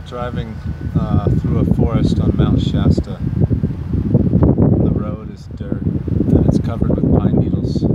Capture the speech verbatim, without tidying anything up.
driving uh, through a forest on Mount Shasta. The road is dirt and it's covered with pine needles.